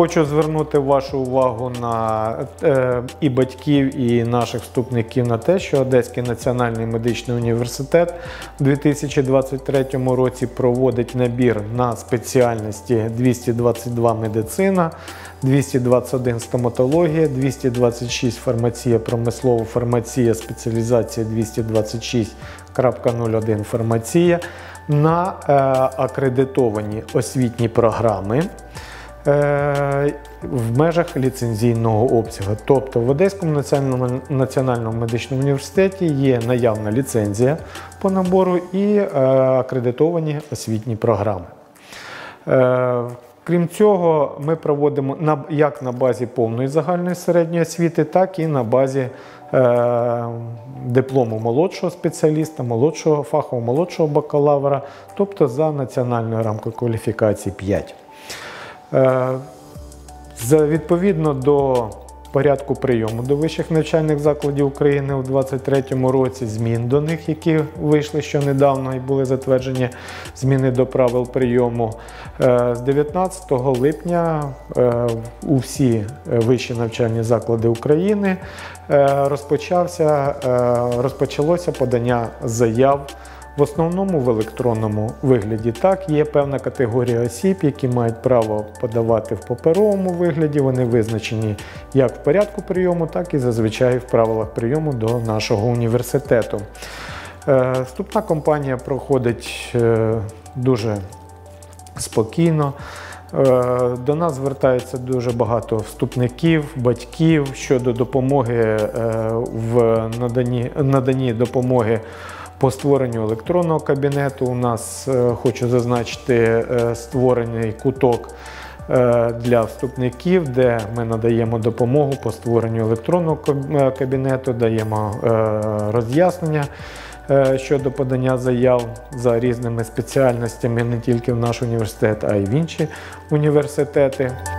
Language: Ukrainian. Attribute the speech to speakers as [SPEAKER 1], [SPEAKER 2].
[SPEAKER 1] Хочу звернути вашу увагу на і батьків, і наших вступників на те, що Одеський національний медичний університет у 2023 році проводить набір на спеціальності 222 медицина, 221 стоматологія, 226 фармація, промислова фармація, спеціалізація 226.01 фармація на акредитовані освітні програми в межах ліцензійного обсягу. Тобто в Одеському національному медичному університеті є наявна ліцензія по набору і акредитовані освітні програми. Крім цього, ми проводимо як на базі повної загальної середньої освіти, так і на базі диплому молодшого спеціаліста, молодшого фахового, молодшого бакалавра, тобто за національною рамкою кваліфікації 5. Відповідно до порядку прийому до вищих навчальних закладів України у 2023 році, змін до них, які вийшли ще недавно і були затверджені зміни до правил прийому, з 19 липня у всі вищі навчальні заклади України розпочалося подання заяв в основному в електронному вигляді. Так, є певна категорія осіб, які мають право подавати в паперовому вигляді. Вони визначені як в порядку прийому, так і зазвичай в правилах прийому до нашого університету. Вступна кампанія проходить дуже спокійно. До нас звертається дуже багато вступників, батьків щодо допомоги в наданні допомоги по створенню електронного кабінету. У нас, хочу зазначити, створений куток для вступників, де ми надаємо допомогу по створенню електронного кабінету, даємо роз'яснення щодо подання заяв за різними спеціальностями не тільки в наш університет, а й в інші університети.